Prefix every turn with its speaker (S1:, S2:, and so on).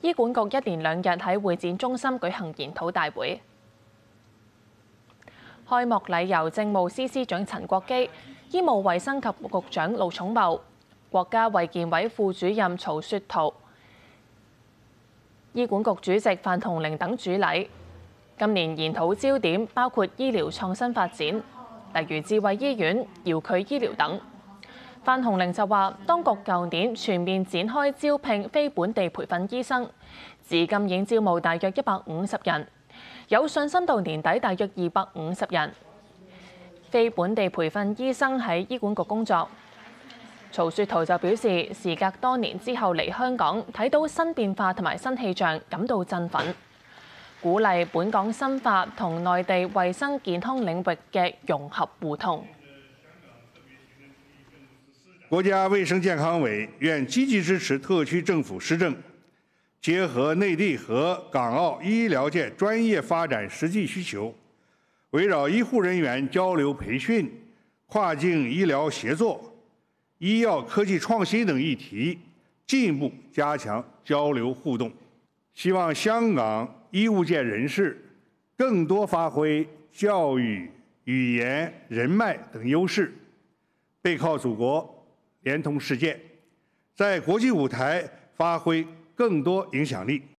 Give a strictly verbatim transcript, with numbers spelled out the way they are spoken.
S1: 醫管局一連兩日喺會展中心舉行研討大會。開幕禮由政務司司長陳國基、醫務衛生及局長盧寵茂、國家衛健委副主任曹雪濤、醫管局主席范鴻齡等主禮。今年研討焦點包括醫療創新發展，例如智慧醫院、遙距醫療等。范鴻齡就話，當局舊年全面展開招聘非本地培訓醫生，至今已經招募大約一百五十人，有信心到年底大約二百五十人。非本地培訓醫生喺醫管局工作。曹雪濤就表示，時隔多年之後嚟香港，睇到新變化同埋新氣象，感到振奮，鼓勵本港深化同內地衛生健康領域嘅融合互通。
S2: 國家衛生健康委願積極支持特區政府施政，結合內地和港澳醫療界專業發展實際需求，圍繞醫護人員交流培訓、跨境醫療協作、醫藥科技創新等議題，進一步加強交流互動。希望香港醫務界人士更多發揮教育、語言、人脈等優勢，背靠祖國，連通世界，在國際舞台發揮更多影響力。